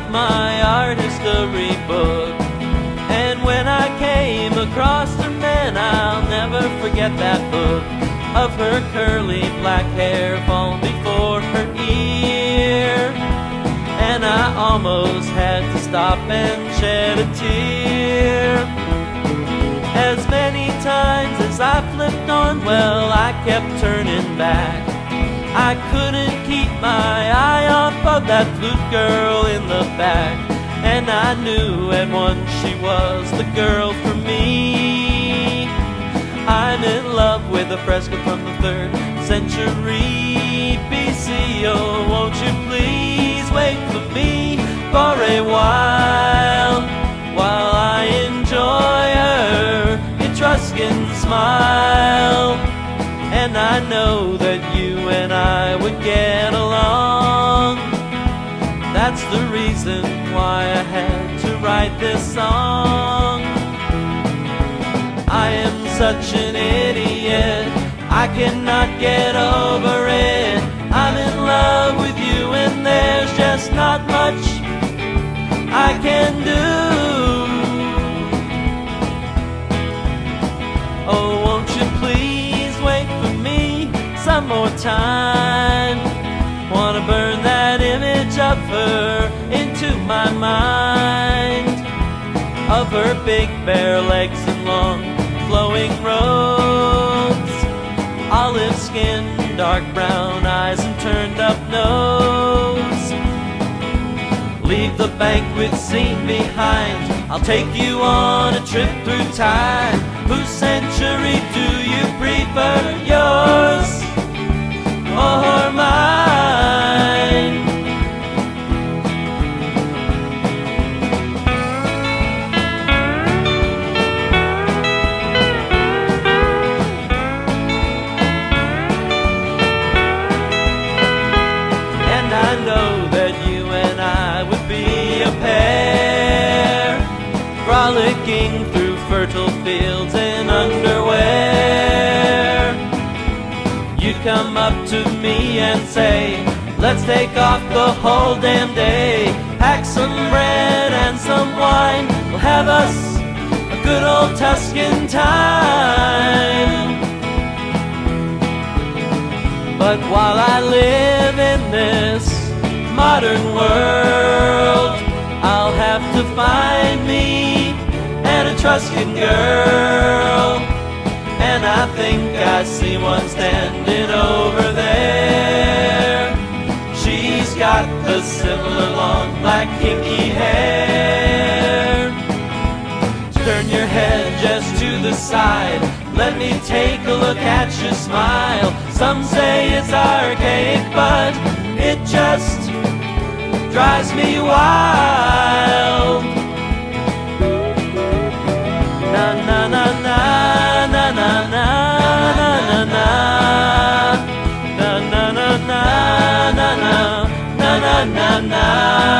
my art history book. And when I came across her, man, I'll never forget that look of her curly black hair falling before her ear. And I almost had to stop and shed a tear. As many times as I flipped on, well, I kept turning back. I couldn't keep my eye off of that flute girl in the back. And I knew at once she was the girl for me. I'm in love with a fresco from the 3rd century BC. Oh, won't you please wait for me for a while I enjoy her Etruscan smile. And I know that you and I would get along. That's the reason why I had to write this song. I am such an idiot, I cannot get over it. I'm in love with you and there's just not much I can do. Oh, won't you please wait for me some more time? Wanna burn that image of her into my mind, of her big bare legs and long flowing robes, olive skin, dark brown eyes and turned up nose. Leave the banquet scene behind, I'll take you on a trip through time. Whose century do you prefer, yours or mine? And I know that you and I would be a pair, frolicking through fertile fields in underwear. You'd come up to me and say, let's take off the whole damn day. Pack some bread and some wine, we'll have us a good old Tuscan time. But while I live in this modern world, I'll have to find me an Etruscan girl. And I think I see one standing over there. She's got the similar long black kinky hair. Turn your head just to the side, let me take a look at your smile. Some say it's archaic, but it just drives me wild. Na na na na na na na na na na na na na na na na na na.